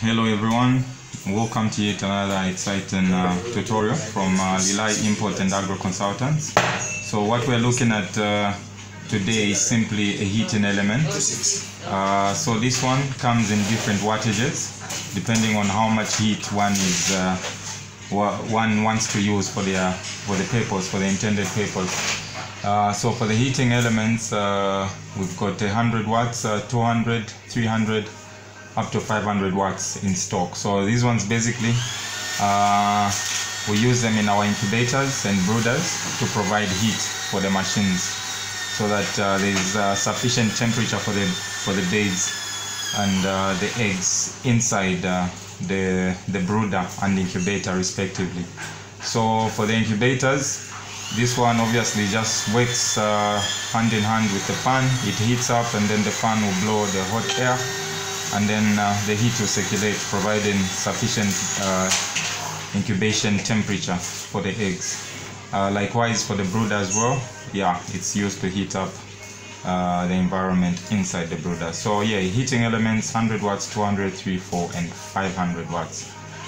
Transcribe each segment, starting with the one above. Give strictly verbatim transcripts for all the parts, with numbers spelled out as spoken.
Hello everyone, welcome to yet another exciting uh, tutorial from uh, Lilai Import and Agro Consultants. So what we're looking at uh, today is simply a heating element. Uh, so this one comes in different wattages depending on how much heat one is uh, one wants to use for the uh, for the purpose, for the intended purpose. Uh, so for the heating elements, uh, we've got one hundred watts, uh, two hundred, three hundred, up to five hundred watts in stock. So these ones basically uh, we use them in our incubators and brooders to provide heat for the machines, so that uh, there is uh, sufficient temperature for the for the beds and uh, the eggs inside uh, the the brooder and incubator respectively. So for the incubators, this one obviously just works uh, hand in hand with the fan. It heats up and then the fan will blow the hot air, and then uh, the heat will circulate, providing sufficient uh, incubation temperature for the eggs. Uh, likewise for the brooder as well, yeah, it's used to heat up uh, the environment inside the brooder. So yeah, heating elements, one hundred watts, two hundred, three, four, and five hundred watts.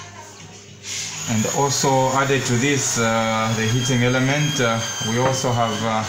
And also added to this, uh, the heating element, uh, we also have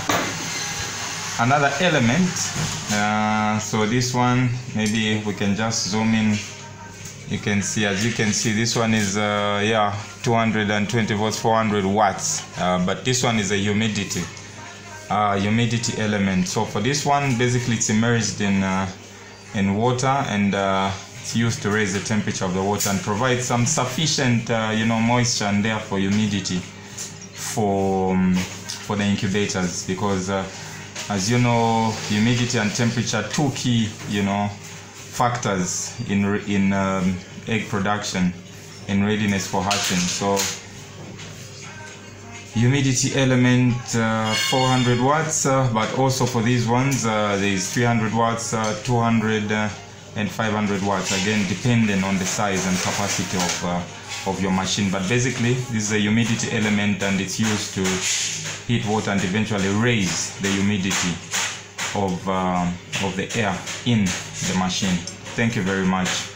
uh, another element. Uh, so this one, maybe we can just zoom in. You can see, as you can see, this one is uh, yeah, two hundred twenty volts, four hundred watts. Uh, but this one is a humidity, uh, humidity element. So for this one, basically it's immersed in uh, in water, and uh, it's used to raise the temperature of the water and provide some sufficient, uh, you know, moisture and therefore humidity for um, for the incubators, because uh, as you know, humidity and temperature, two key, you know, factors in in um, egg production, in readiness for hatching. So humidity element, uh, four hundred watts, uh, but also for these ones uh, there is three hundred watts, uh, two hundred, uh, and five hundred watts, again depending on the size and capacity of uh, of your machine. But basically this is a humidity element, and it's used to heat water and eventually raise the humidity of uh, of the air in the machine. Thank you very much.